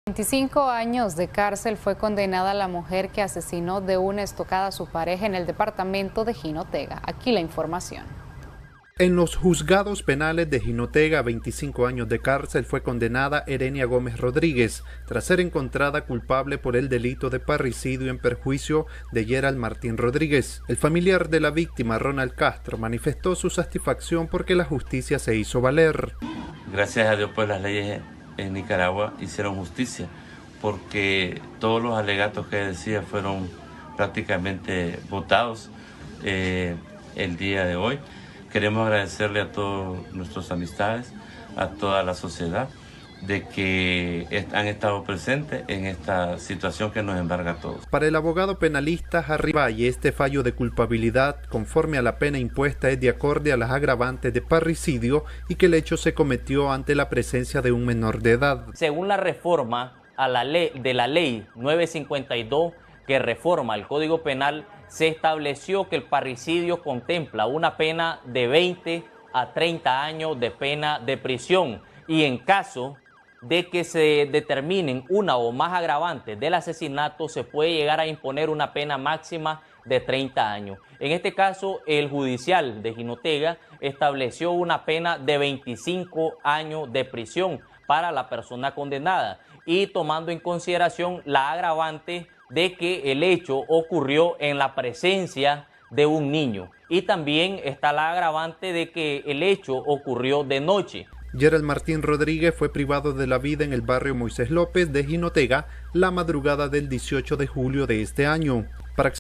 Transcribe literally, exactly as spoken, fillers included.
veinticinco años de cárcel fue condenada la mujer que asesinó de una estocada a su pareja en el departamento de Jinotega. Aquí la información. En los juzgados penales de Jinotega, veinticinco años de cárcel fue condenada Erenia Gómez Rodríguez, tras ser encontrada culpable por el delito de parricidio en perjuicio de Gerald Martín Rodríguez. El familiar de la víctima, Ronald Castro, manifestó su satisfacción porque la justicia se hizo valer. Gracias a Dios, pues las leyes en Nicaragua hicieron justicia, porque todos los alegatos que decía fueron prácticamente votados eh, el día de hoy. Queremos agradecerle a todos nuestros amistades, a toda la sociedad, de que han estado presentes en esta situación que nos embarga a todos. Para el abogado penalista Harry Valle, este fallo de culpabilidad conforme a la pena impuesta es de acorde a las agravantes de parricidio y que el hecho se cometió ante la presencia de un menor de edad. Según la reforma a la ley de la ley novecientos cincuenta y dos que reforma el Código Penal, se estableció que el parricidio contempla una pena de veinte a treinta años de pena de prisión y en caso de que se determinen una o más agravantes del asesinato se puede llegar a imponer una pena máxima de treinta años. En este caso, el judicial de Jinotega estableció una pena de veinticinco años de prisión para la persona condenada y tomando en consideración la agravante de que el hecho ocurrió en la presencia de un niño y también está la agravante de que el hecho ocurrió de noche. Gerald Martín Rodríguez fue privado de la vida en el barrio Moisés López de Jinotega la madrugada del dieciocho de julio de este año. Para